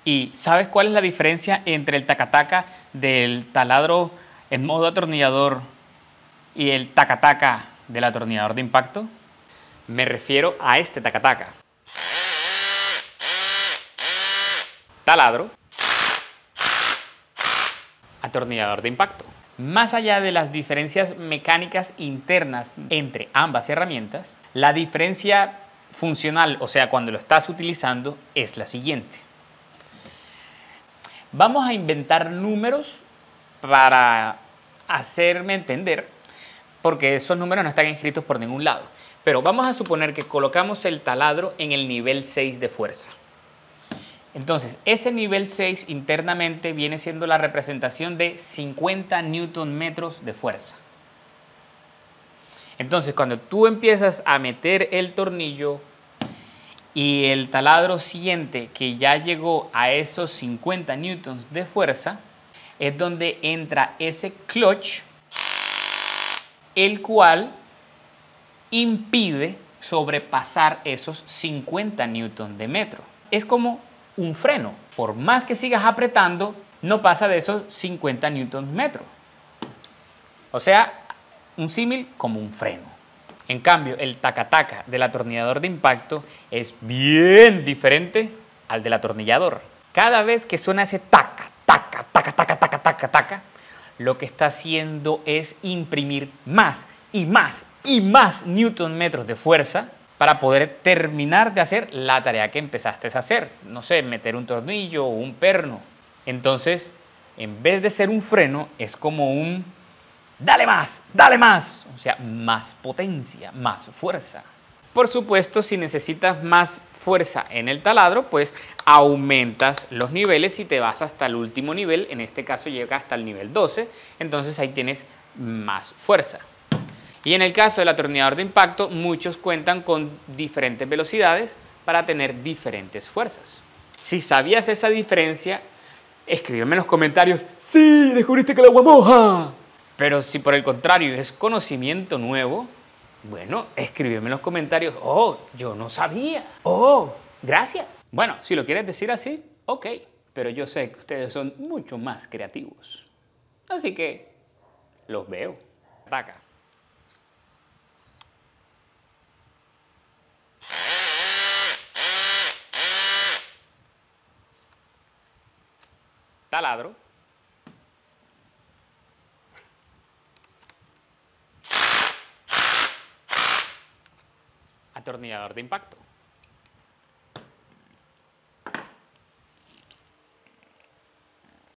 ¿Y sabes cuál es la diferencia entre el taca-taca del taladro en modo atornillador y el taca-taca del atornillador de impacto? Me refiero a este taca-taca. Taladro, atornillador de impacto. Más allá de las diferencias mecánicas internas entre ambas herramientas, la diferencia funcional, o sea, cuando lo estás utilizando, es la siguiente. Vamos a inventar números para hacerme entender, porque esos números no están escritos por ningún lado. Pero vamos a suponer que colocamos el taladro en el nivel 6 de fuerza. Entonces, ese nivel 6 internamente viene siendo la representación de 50 Nm de fuerza. Entonces, cuando tú empiezas a meter el tornillo y el taladro siente que ya llegó a esos 50 newtons de fuerza, es donde entra ese clutch, el cual impide sobrepasar esos 50 newtons de metro. Es como un freno. Por más que sigas apretando, no pasa de esos 50 newtons metro. O sea, un símil como un freno. En cambio, el taca-taca del atornillador de impacto es bien diferente al del atornillador. Cada vez que suena ese taca, taca, taca, taca, taca, taca, taca, lo que está haciendo es imprimir más y más y más newton metros de fuerza para poder terminar de hacer la tarea que empezaste a hacer. No sé, meter un tornillo o un perno. Entonces, en vez de ser un freno, es como un ¡dale más! ¡Dale más! O sea, más potencia, más fuerza. Por supuesto, si necesitas más fuerza en el taladro, pues aumentas los niveles y te vas hasta el último nivel. En este caso llega hasta el nivel 12. Entonces ahí tienes más fuerza. Y en el caso del atornillador de impacto, muchos cuentan con diferentes velocidades para tener diferentes fuerzas. Si sabías esa diferencia, escríbeme en los comentarios: ¡sí! ¡Descubriste que el agua moja! Pero si por el contrario es conocimiento nuevo, bueno, escríbeme en los comentarios: ¡oh, yo no sabía! ¡Oh, gracias! Bueno, si lo quieres decir así, ok, pero yo sé que ustedes son mucho más creativos. Así que los veo. Ataca. Taladro. Atornillador de impacto.